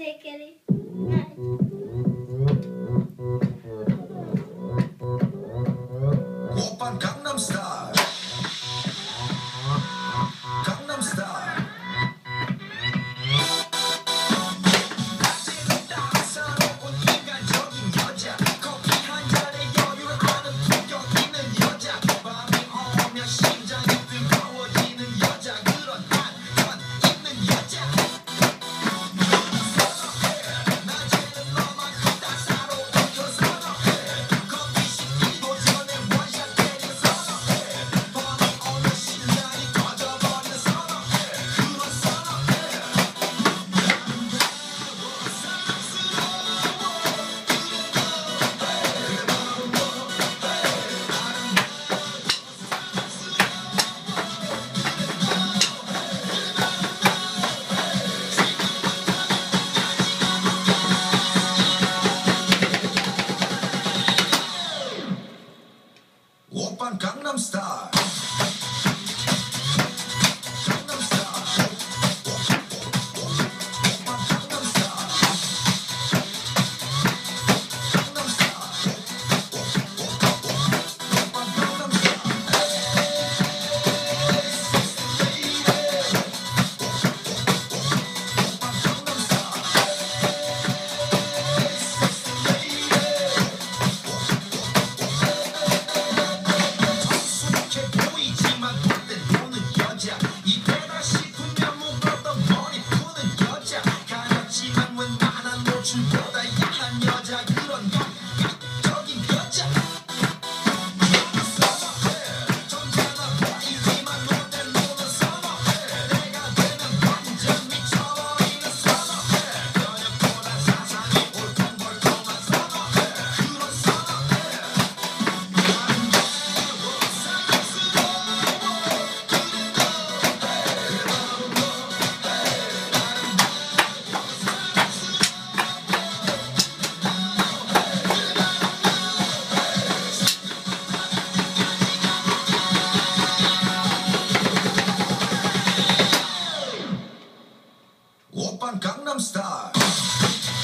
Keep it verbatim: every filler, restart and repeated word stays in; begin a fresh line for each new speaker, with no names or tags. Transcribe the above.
take any.
오빤 강남스타일 강남스타일 낮에는 따사로운 인간적인 여자 커피 한 잔에 여유를 아는 품격 있는 여자 밤이 오면 심장이 뜨거워지는 여자 그런 한건 있는 여자 낮에는 너만큼 따사로운 그 선어해 커피 식기도 전에 원샷 때리는 선어해 밤이 오면 심장이 터져버리는 선어해 그런 선어해 오빤 강남스타일 강남스타일 오빤 강남스타일 강남스타일 오빤 강남스타일 익숙해 보이지만 볼땐 노는 여자 이때다 싶으면 묶었던 머리 푸는 여자 가렸지만 웬만한 노출보다 야한 여자 그런 적인 여자 선어해 점잖아 보이지만 놀땐 노는 선어해 내가 되면 완전 미쳐버리는 선어해 변형보다 사상이 올통벌통한 선어해 그런 선어해 오빤 강남스타일